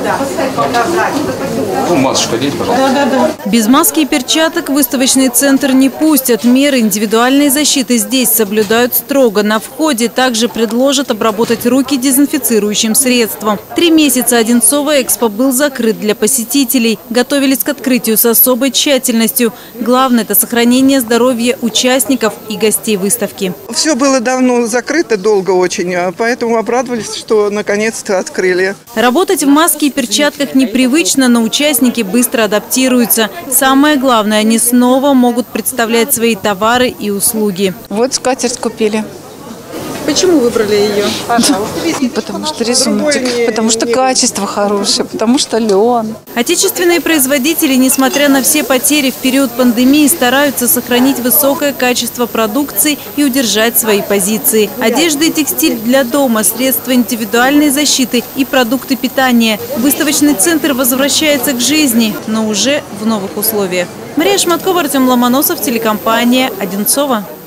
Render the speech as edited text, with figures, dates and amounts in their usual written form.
Масочку одеть, пожалуйста. Да. Без маски и перчаток выставочный центр не пустят. Меры индивидуальной защиты здесь соблюдают строго. На входе также предложат обработать руки дезинфицирующим средством. 3 месяца Одинцово Экспо был закрыт для посетителей. Готовились к открытию с особой тщательностью. Главное – это сохранение здоровья участников и гостей выставки. Все было давно закрыто, долго очень, поэтому обрадовались, что наконец-то открыли. Работать в маске и перчатках непривычно, но участники быстро адаптируются. Самое главное, они снова могут представлять свои товары и услуги. Вот скатерть купили. Почему выбрали ее? Потому что рисуночек, потому что качество хорошее, потому что лен. Отечественные производители, несмотря на все потери в период пандемии, стараются сохранить высокое качество продукции и удержать свои позиции. Одежда и текстиль для дома, средства индивидуальной защиты и продукты питания. Выставочный центр возвращается к жизни, но уже в новых условиях. Мария Шматкова, Артем Ломоносов, телекомпания «Одинцово».